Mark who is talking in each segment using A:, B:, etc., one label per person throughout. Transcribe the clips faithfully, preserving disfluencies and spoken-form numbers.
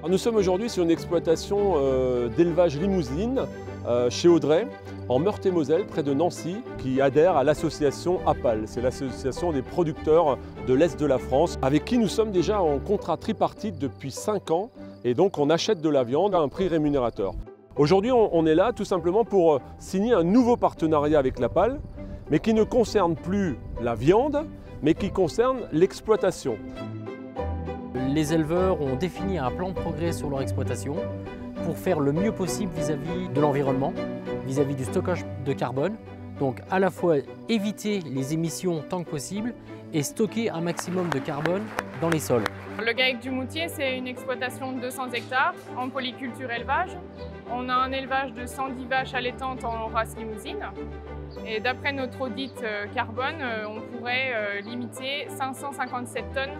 A: Nous sommes aujourd'hui sur une exploitation euh, d'élevage limousine euh, chez Audrey, en Meurthe-et-Moselle, près de Nancy, qui adhère à l'association APAL. C'est l'association des producteurs de l'Est de la France, avec qui nous sommes déjà en contrat tripartite depuis cinq ans. Et donc on achète de la viande à un prix rémunérateur. Aujourd'hui, on est là tout simplement pour signer un nouveau partenariat avec l'APAL, mais qui ne concerne plus la viande, mais qui concerne l'exploitation.
B: Les éleveurs ont défini un plan de progrès sur leur exploitation pour faire le mieux possible vis-à-vis de l'environnement, vis-à-vis du stockage de carbone. Donc à la fois éviter les émissions tant que possible et stocker un maximum de carbone dans les sols.
C: Le Gaec du Moutier, c'est une exploitation de deux cents hectares en polyculture élevage. On a un élevage de cent dix vaches allaitantes en race limousine. Et d'après notre audit carbone, on pourrait limiter cinq cent cinquante-sept tonnes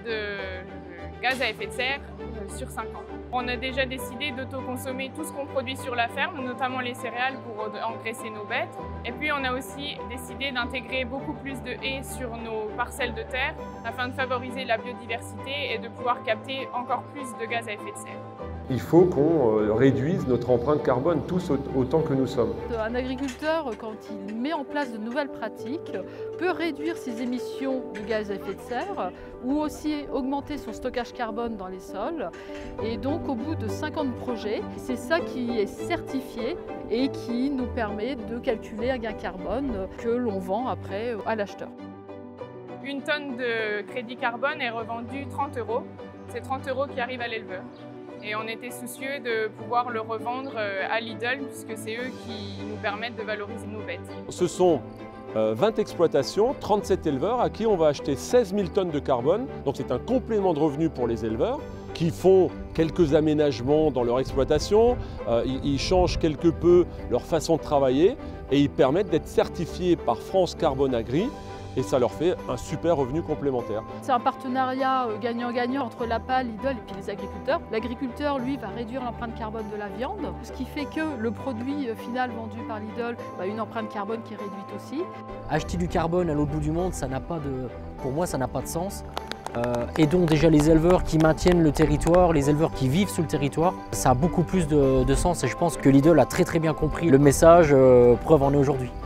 C: de gaz à effet de serre sur cinq ans. On a déjà décidé d'autoconsommer tout ce qu'on produit sur la ferme, notamment les céréales pour engraisser nos bêtes. Et puis on a aussi décidé d'intégrer beaucoup plus de haies sur nos parcelles de terre afin de favoriser la biodiversité et de pouvoir capter encore plus de gaz à effet de serre.
A: Il faut qu'on réduise notre empreinte carbone tous autant que nous sommes.
D: Un agriculteur, quand il met en place de nouvelles pratiques, peut réduire ses émissions de gaz à effet de serre ou aussi augmenter son stockage carbone dans les sols. Et donc au bout de cinquante projets, c'est ça qui est certifié et qui nous permet de calculer un gain carbone que l'on vend après à l'acheteur.
C: Une tonne de crédit carbone est revendue trente euros. C'est trente euros qui arrivent à l'éleveur. Et on était soucieux de pouvoir le revendre à Lidl puisque c'est eux qui nous permettent de valoriser nos bêtes.
A: Ce sont vingt exploitations, trente-sept éleveurs à qui on va acheter seize mille tonnes de carbone. Donc c'est un complément de revenus pour les éleveurs qui font quelques aménagements dans leur exploitation, euh, ils, ils changent quelque peu leur façon de travailler et ils permettent d'être certifiés par France Carbone Agri. Et ça leur fait un super revenu complémentaire.
D: C'est un partenariat gagnant-gagnant entre l'APAL, Lidl et puis les agriculteurs. L'agriculteur, lui, va réduire l'empreinte carbone de la viande, ce qui fait que le produit final vendu par Lidl a une empreinte carbone qui est réduite aussi.
B: Acheter du carbone à l'autre bout du monde, ça n'a pas de, pour moi, ça n'a pas de sens. Euh, aidons déjà les éleveurs qui maintiennent le territoire, les éleveurs qui vivent sur le territoire. Ça a beaucoup plus de, de sens et je pense que Lidl a très très bien compris le message, euh, preuve en est aujourd'hui.